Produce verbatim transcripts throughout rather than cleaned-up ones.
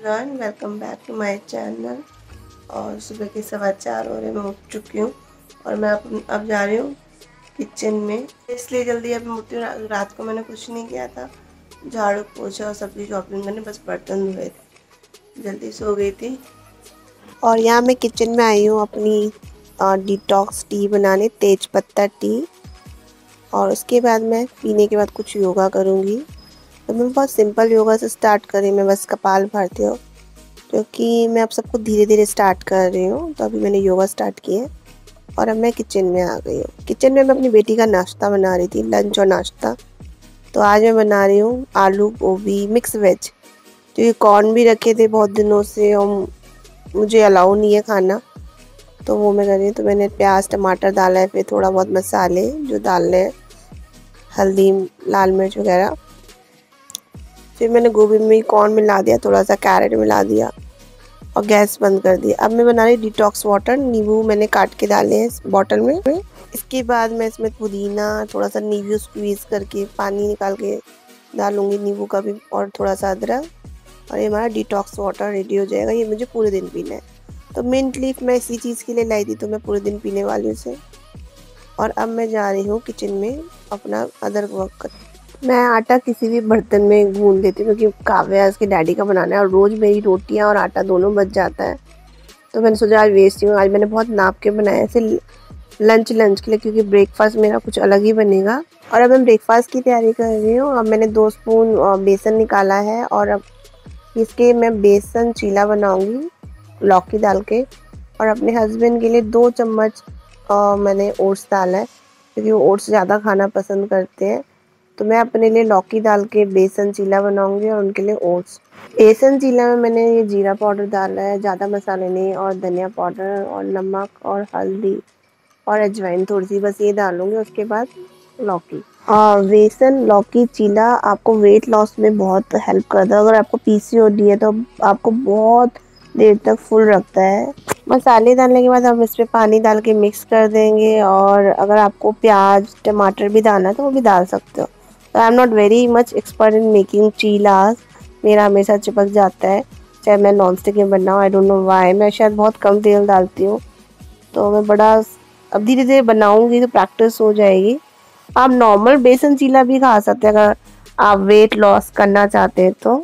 Everyone, welcome back to my channel. और सुबह के सवा चार हो रहे, मैं उठ चुकी हूँ और मैं अब अब जा रही हूँ किचन में। इसलिए जल्दी अब उठी हूँ। रात को मैंने कुछ नहीं किया था, झाड़ू पोछा और सब्जी चॉपिंग करने, बस बर्तन धोए थे, जल्दी सो गई थी। और यहाँ मैं किचन में आई हूँ अपनी डिटॉक्स टी बनाने, तेज पत्ता टी। और उसके बाद मैं पीने के बाद कुछ योगा करूँगी। तो मैं बहुत सिंपल योगा से स्टार्ट करी, मैं बस कपाल भारती हूँ, क्योंकि मैं अब सबको धीरे धीरे स्टार्ट कर रही हूँ। तो अभी मैंने योगा स्टार्ट किया और अब मैं किचन में आ गई हूँ। किचन में मैं अपनी बेटी का नाश्ता बना रही थी, लंच और नाश्ता। तो आज मैं बना रही हूँ आलू गोभी मिक्स वेज, क्योंकि कॉर्न भी रखे थे बहुत दिनों से और मुझे अलाउ नहीं है खाना, तो वो मैं कर रही हूँ। तो मैंने प्याज टमाटर डाला है, फिर थोड़ा बहुत मसाले जो डालने हैं, हल्दी लाल मिर्च वगैरह। फिर मैंने गोभी में कॉर्न मिला दिया, थोड़ा सा कैरेट मिला दिया और गैस बंद कर दिया। अब मैं बना रही डिटॉक्स वाटर, नींबू मैंने काट के डाले हैं इस बॉटल में। इसके बाद मैं इसमें पुदीना, थोड़ा सा नींबू स्क्वीज़ करके पानी निकाल के डालूँगी नींबू का भी, और थोड़ा सा अदरक, और ये हमारा डिटॉक्स वाटर रेडी हो जाएगा। ये मुझे पूरे दिन पीना है। तो मिंट लीफ मैं इसी चीज़ के लिए लाई थी, तो मैं पूरे दिन पीने वाली हूँ इसे। और अब मैं जा रही हूँ किचन में अपना अदर वर्क कर। मैं आटा किसी भी बर्तन में गूंद देती हूँ, क्योंकि काव्या उसके डैडी का बनाना है और रोज़ मेरी रोटियाँ और आटा दोनों बच जाता है। तो मैंने सोचा आज वेस्ट ही हूँ, आज मैंने बहुत नाप के बनाया ऐसे लंच लंच के लिए, क्योंकि ब्रेकफास्ट मेरा कुछ अलग ही बनेगा। और अब मैं ब्रेकफास्ट की तैयारी कर रही हूँ। अब मैंने दो स्पून बेसन निकाला है और अब इसके मैं बेसन चीला बनाऊंगी लौकी डाल के। और अपने हस्बैंड के लिए दो चम्मच आ, मैंने ओट्स डाला है, क्योंकि वो ओट्स ज़्यादा खाना पसंद करते हैं। तो मैं अपने लिए लौकी डाल के बेसन चीला बनाऊंगी और उनके लिए ओट्स। बेसन चीला में मैंने ये जीरा पाउडर डाला है, ज़्यादा मसाले नहीं, और धनिया पाउडर और नमक और हल्दी और अजवाइन थोड़ी सी, बस ये डालूंगी। उसके बाद लौकी। और बेसन लौकी चीला आपको वेट लॉस में बहुत हेल्प करता है। अगर आपको पीसीओडी है तो आपको बहुत देर तक फुल रखता है। मसाले डालने के बाद हम इस पर पानी डाल के मिक्स कर देंगे, और अगर आपको प्याज टमाटर भी डालना है तो वो भी डाल सकते हो। तो I am not very much expert in making chilas, मेरा हमेशा चिपक जाता है, चाहे मैं नॉन स्टिक में बनाऊँ। आई डोंट नो वाई, मैं शायद बहुत कम तेल डालती हूँ। तो मैं बड़ा अब धीरे धीरे बनाऊंगी तो प्रैक्टिस हो जाएगी। आप नॉर्मल बेसन चीला भी खा सकते हैं अगर आप वेट लॉस करना चाहते हैं तो।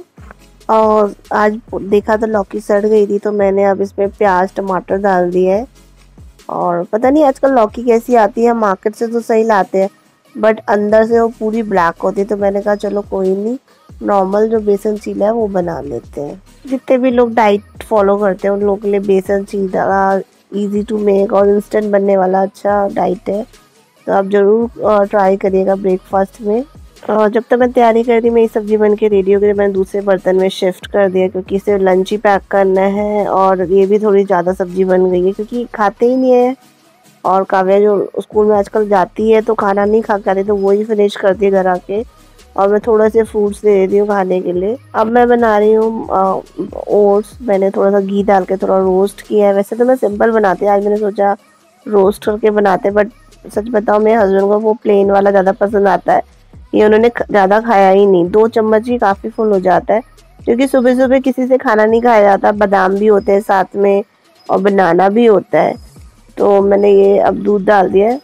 और आज देखा तो लौकी सड़ गई थी, तो मैंने अब इसमें प्याज टमाटर डाल दिया है। और पता नहीं आजकल लौकी कैसी आती है, मार्केट से तो सही लाते हैं बट अंदर से वो पूरी ब्लैक होती है। तो मैंने कहा चलो कोई नहीं, नॉर्मल जो बेसन चीला है वो बना लेते हैं। जितने भी लोग डाइट फॉलो करते हैं उन लोगों के लिए besan chila easy to make और इंस्टेंट बनने वाला अच्छा डाइट है। तो आप ज़रूर ट्राई करिएगा ब्रेकफास्ट में। और जब तक मैं तैयारी कर रही, मेरी सब्ज़ी बन के रेडी हो गई, मैंने दूसरे बर्तन में शिफ्ट कर दिया, क्योंकि इसे लंच ही पैक करना है। और ये भी थोड़ी ज़्यादा सब्ज़ी बन गई है, क्योंकि खाते ही नहीं है। और काव्या जो स्कूल में आजकल जाती है तो खाना नहीं खा कर, तो वही फिनिश करती है घर आके। और मैं थोड़ा से फ्रूट्स दे देती हूँ खाने के लिए। अब मैं बना रही हूँ ओट्स, मैंने थोड़ा सा घी डाल के थोड़ा रोस्ट किया है। वैसे तो मैं सिंपल बनाती हूँ, आज मैंने सोचा रोस्ट करके बनाते, बट सच बताऊँ मेरे हस्बैंड को वो प्लेन वाला ज़्यादा पसंद आता है। ये उन्होंने ज़्यादा खाया ही नहीं, दो चम्मच ही काफ़ी फुल हो जाता है, क्योंकि सुबह सुबह किसी से खाना नहीं खाया जाता। बादाम भी होते हैं साथ में और बनाना भी होता है। तो मैंने ये अब दूध डाल दिया है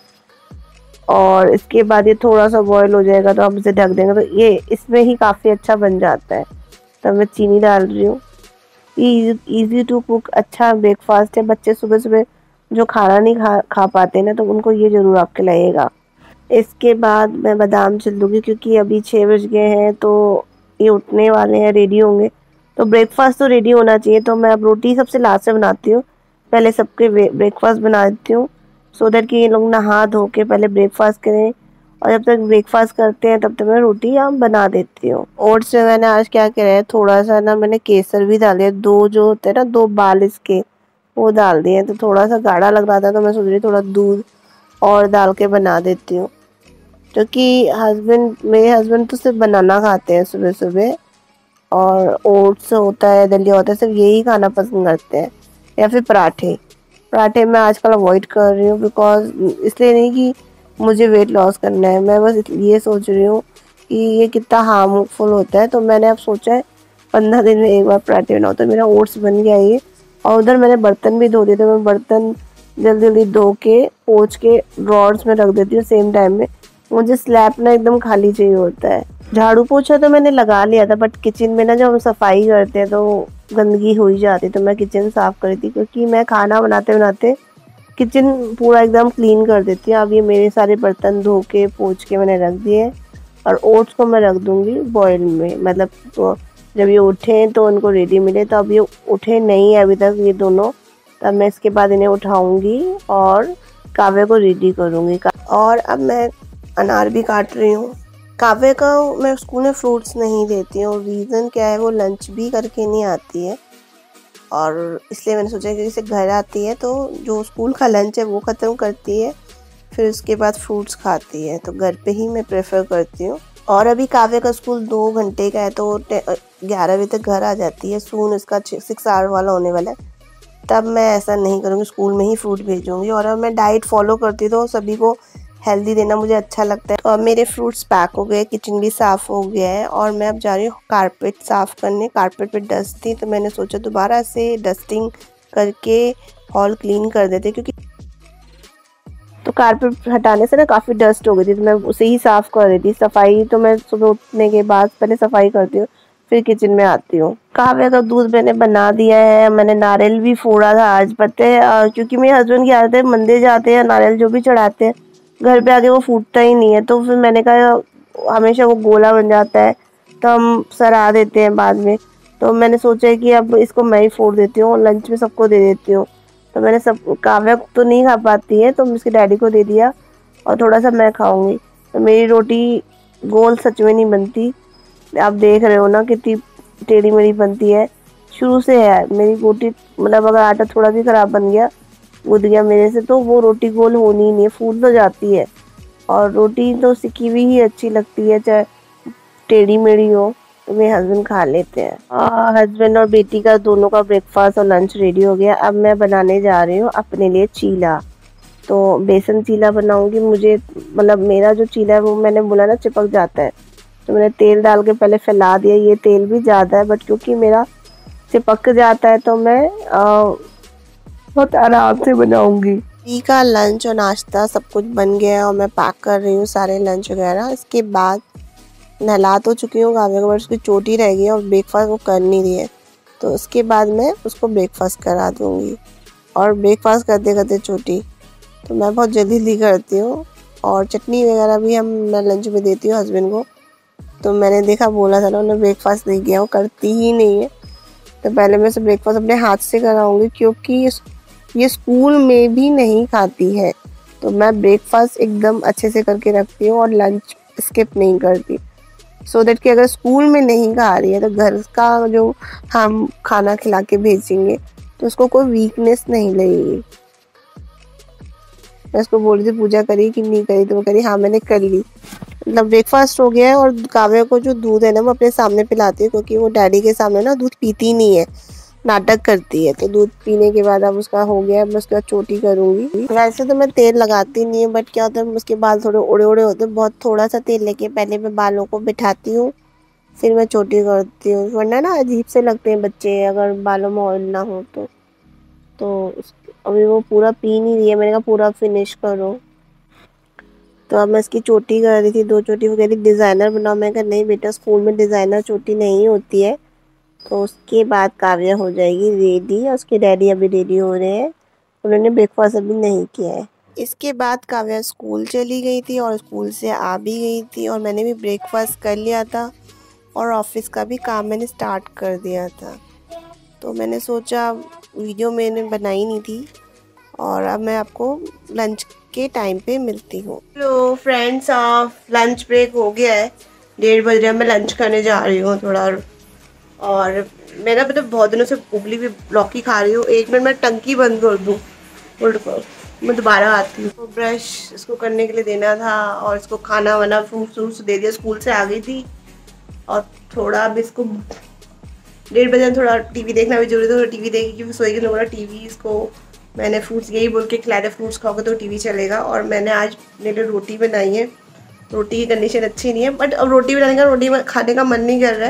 और इसके बाद ये थोड़ा सा बॉईल हो जाएगा तो हम इसे ढक देंगे, तो ये इसमें ही काफ़ी अच्छा बन जाता है। तो मैं चीनी डाल रही हूँ। इजी टू कुक अच्छा ब्रेकफास्ट है। बच्चे सुबह सुबह जो खाना नहीं खा खा पाते ना, तो उनको ये ज़रूर आपके लगेगा। इसके बाद मैं बादाम छिल दूँगी, क्योंकि अभी छः बज गए हैं तो ये उठने वाले हैं, रेडी होंगे। तो ब्रेकफास्ट तो रेडी होना चाहिए। तो मैं अब रोटी सबसे लास्ट में बनाती हूँ, पहले सबके ब्रेकफास्ट बना देती हूँ, सो दैट कि ये लोग नहा धो के पहले ब्रेकफास्ट करें। और जब तक ब्रेकफास्ट करते हैं तब तक मैं रोटी यहाँ बना देती हूँ। ओट्स में मैंने आज क्या किया है, थोड़ा सा ना मैंने केसर भी डाल दिया, दो जो होते हैं ना दो बाल इसके, वो डाल दिए। तो थोड़ा सा गाढ़ा लग रहा था, तो मैं सोच रही थोड़ा दूध और डाल के बना देती हूँ, क्योंकि हस्बैंड मेरे हस्बैंड तो सिर्फ बनाना खाते हैं सुबह सुबह, और ओट्स होता है, दलिया होता है, सिर्फ यही खाना पसंद करते हैं, या फिर पराठे। पराठे मैं आजकल अवॉइड कर रही हूँ, बिकॉज इसलिए नहीं कि मुझे वेट लॉस करना है, मैं बस ये सोच रही हूँ कि ये कितना हार्मफुल होता है। तो मैंने अब सोचा है पंद्रह दिन में एक बार पराठे बनाओ। तो मेरा ओट्स बन गया ये। और उधर मैंने बर्तन भी धो दिए, तो मैं बर्तन जल्दी जल्दी धो के पोंछ के ड्रॉर्स में रख देती हूँ सेम टाइम में। मुझे स्लैब ना एकदम खाली चाहिए होता है। झाड़ू पोछा तो मैंने लगा लिया था, बट किचन में ना जब हम सफाई करते हैं तो गंदगी हो ही जाती है। तो मैं किचन साफ़ कर थी, क्योंकि मैं खाना बनाते बनाते किचन पूरा एकदम क्लीन कर देती हूँ। अब ये मेरे सारे बर्तन धो के पोंछ के मैंने रख दिए। और ओट्स को मैं रख दूँगी बॉयल में, मतलब तो जब ये उठें तो उनको रेडी मिले। तो अब ये उठे नहीं है अभी तक ये दोनों, तब मैं इसके बाद इन्हें उठाऊँगी और काव्य को रेडी करूँगी। और अब मैं अनार भी काट रही हूँ। काव्य का मैं स्कूल में फ्रूट्स नहीं देती हूँ, रीज़न क्या है, वो लंच भी करके नहीं आती है। और इसलिए मैंने सोचा कि जैसे घर आती है तो जो स्कूल का लंच है वो ख़त्म करती है, फिर उसके बाद फ्रूट्स खाती है। तो घर पे ही मैं प्रेफर करती हूँ। और अभी काव्य का स्कूल दो घंटे का है, तो ग्यारह बजे तक घर आ जाती है। सून इसका सिक्स आवर वाला होने वाला है, तब मैं ऐसा नहीं करूँगी, स्कूल में ही फ्रूट भेजूँगी। और अब मैं डाइट फॉलो करती तो सभी को हेल्दी देना मुझे अच्छा लगता है। तो अब मेरे फ्रूट्स पैक हो गए, किचन भी साफ़ हो गया है, और मैं अब जा रही हूँ कारपेट साफ़ करने। कारपेट पे डस्ट थी, तो मैंने सोचा दोबारा से डस्टिंग करके हॉल क्लीन कर देते, क्योंकि तो कारपेट हटाने से ना काफ़ी डस्ट हो गई थी, तो मैं उसे ही साफ़ कर रही थी। सफाई तो मैं सुबह उठने के बाद पहले सफाई करती हूँ, फिर किचन में आती हूँ। काव्य का दूध मैंने बना दिया है। मैंने नारियल भी फोड़ा था आज, पता है, क्योंकि मेरे हस्बैंड की आदत है, मंदिर जाते हैं नारियल जो भी चढ़ाते हैं, घर पे आके वो फूटता ही नहीं है। तो फिर मैंने कहा हमेशा वो गोला बन जाता है, तो हम सरा देते हैं बाद में। तो मैंने सोचा कि अब इसको मैं ही फोड़ देती हूँ और लंच में सबको दे देती हूँ। तो मैंने सब, काव्य तो नहीं खा पाती है, तो उसके डैडी को दे दिया और थोड़ा सा मैं खाऊंगी। तो मेरी रोटी गोल सच में नहीं बनती, आप देख रहे हो ना कितनी टेढ़ी मेढ़ी बनती है। शुरू से है मेरी रोटी, मतलब अगर आटा थोड़ा भी ख़राब बन गया, गुद गया मेरे से, तो वो रोटी गोल होनी ही नहीं है, फूट तो जाती है। और रोटी तो सिकी हुई ही अच्छी लगती है, चाहे टेढ़ी मेढ़ी हो। तो मेरे हस्बैंड खा लेते हैं। हस्बैंड और बेटी का दोनों का ब्रेकफास्ट और लंच रेडी हो गया। अब मैं बनाने जा रही हूँ अपने लिए चीला। तो बेसन चीला बनाऊंगी। मुझे मतलब मेरा जो चीला है वो मैंने बोला ना चिपक जाता है, तो मैंने तेल डाल के पहले फैला दिया। ये तेल भी ज़्यादा है, बट क्योंकि मेरा चिपक जाता है तो मैं आ, बहुत आराम से बनाऊंगी। टी का लंच और नाश्ता सब कुछ बन गया है और मैं पैक कर रही हूँ सारे लंच वगैरह। इसके बाद नहला तो चुकी हूँ काव्य को, बट उसकी चोटी रह गई है और ब्रेकफास्ट वो कर नहीं रही है, तो उसके बाद मैं उसको ब्रेकफास्ट करा दूँगी। और ब्रेकफास्ट करते करते चोटी तो मैं बहुत जल्दी जल्दी करती हूँ। और चटनी वगैरह भी हम मैं लंच में देती हूँ हस्बैंड को। तो मैंने देखा, बोला था ना, उन्हें ब्रेकफास्ट नहीं किया, वो करती ही नहीं है। तो पहले मैं उसे ब्रेकफास्ट अपने हाथ से कराऊंगी, क्योंकि ये स्कूल में भी नहीं खाती है। तो मैं ब्रेकफास्ट एकदम अच्छे से करके रखती हूँ और लंच स्किप नहीं करती, सो दैट कि अगर स्कूल में नहीं खा रही है तो घर का जो हम खाना खिला के भेजेंगे तो उसको कोई वीकनेस नहीं लगेगी। मैं उसको बोल रही थी पूजा करी कि नहीं करी, तो वो करी हाँ मैंने कर ली। मतलब ब्रेकफास्ट हो गया है। और काव्य को जो दूध है ना मैं अपने सामने पिलाती हूँ, क्योंकि वो डैडी के सामने ना दूध पीती नहीं है, नाटक करती है। तो दूध पीने के बाद अब उसका हो गया है, मैं उसके बाद चोटी करूँगी। वैसे तो मैं तेल लगाती नहीं हूँ, बट क्या होता है उसके बाल थोड़े उड़े उड़े होते हैं, बहुत थोड़ा सा तेल लेके पहले मैं बालों को बिठाती हूँ, फिर मैं चोटी करती हूँ, वरना ना अजीब से लगते हैं बच्चे अगर बालों में ऑयल ना हो तो। तो अभी वो पूरा पी नहीं रही है, मैंने कहा पूरा फिनिश करो। तो अब मैं इसकी चोटी कर रही थी, दो चोटी। वो कह रही डिज़ाइनर बनाओ, मैं कहा नहीं बेटा स्कूल में डिज़ाइनर चोटी नहीं होती है। तो उसके बाद काव्य हो जाएगी रेडी, और उसके डैडी अभी रेडी हो रहे हैं, उन्होंने ब्रेकफास्ट अभी नहीं किया है। इसके बाद काव्या स्कूल चली गई थी और स्कूल से आ भी गई थी, और मैंने भी ब्रेकफास्ट कर लिया था और ऑफिस का भी काम मैंने स्टार्ट कर दिया था। तो मैंने सोचा वीडियो मैंने बनाई नहीं थी, और अब मैं आपको लंच के टाइम पे मिलती हूँ। हेलो फ्रेंड्स, लंच ब्रेक हो गया है, डेढ़ बज रहा है, मैं लंच करने जा रही हूँ थोड़ा। और मैं ना मतलब बहुत दिनों से उबली हुई लौकी खा रही हूँ। एक मिनट मैं टंकी बंद कर दूँ, उल्ट कर मैं दोबारा आती हूँ। तो ब्रश इसको करने के लिए देना था, और इसको खाना वाना फ्रूट्स व्रूट्स दे दिया, स्कूल से आ गई थी। और थोड़ा अब इसको डेढ़ बजे थोड़ा टीवी देखना भी जरूरी था, थोड़ा टीवी देगी क्योंकि सोएगी तो बोला टीवी इसको मैंने फ्रूट्स यही बोल के खिलाया, फ्रूट्स खाओगे तो टीवी चलेगा। और मैंने आज मेरे लिए रोटी बनाई है। रोटी की कंडीशन अच्छी नहीं है, बट अब रोटी बनाने का रोटी खाने का मन नहीं कर रहा है,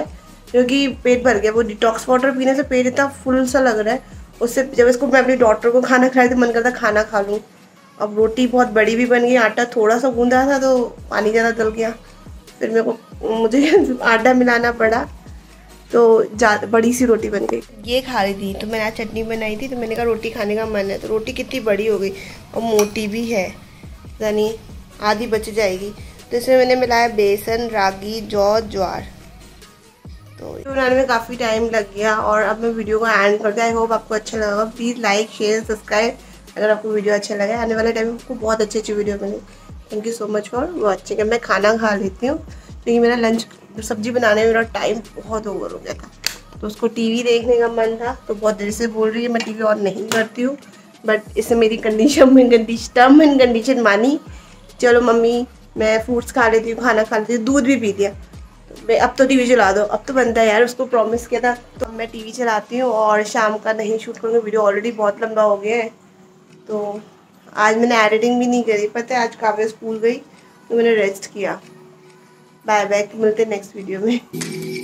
क्योंकि पेट भर गया। वो डिटॉक्स वाटर पीने से पेट इतना फुल सा लग रहा है। उससे जब इसको मैं अपनी डॉटर को खाना खिलाई तो मन करता खाना खा लूँ। अब रोटी बहुत बड़ी भी बन गई, आटा थोड़ा सा गूंदा था तो पानी ज़्यादा डल गया, फिर मेरे को मुझे आटा मिलाना पड़ा, तो बड़ी सी रोटी बन गई। ये खा रही थी तो मैंने आज चटनी बनाई थी, तो मैंने कहा रोटी खाने का मन है, तो रोटी कितनी बड़ी हो गई और मोटी भी है, यानी आधी बच जाएगी। तो इसमें मैंने मिलाया बेसन, रागी, जौ, ज्वार। तो बनाने में काफ़ी टाइम लग गया और अब मैं वीडियो को एंड करती हूँ। आई होप आपको अच्छा लगा। प्लीज़ लाइक, शेयर, सब्सक्राइब अगर आपको वीडियो अच्छा लगा। आने वाले टाइम में आपको बहुत अच्छी अच्छी वीडियो मिले। Thank you so much for watching. मैं खाना खा लेती हूँ क्योंकि मेरा लंच सब्जी बनाने में मेरा टाइम बहुत ओवर हो गया था। तो उसको टीवी देखने का मन था, तो बहुत देर से बोल रही है मैं टीवी ऑन नहीं करती हूँ, बट इससे मेरी condition condition term and condition मानी। चलो मम्मी मैं फ्रूट्स खा लेती हूँ, खाना खा लेती हूँ, दूध भी पी दिया, तो अब तो टीवी चला दो। अब तो बनता है यार, उसको प्रॉमिस किया था। तो मैं टीवी चलाती हूँ और शाम का नहीं शूट करूँगी, वीडियो ऑलरेडी बहुत लंबा हो गया है। तो आज मैंने एडिटिंग भी नहीं करी, पता है आज काव्या स्कूल गई तो मैंने रेस्ट किया। बाय बाय, मिलते हैं नेक्स्ट वीडियो में।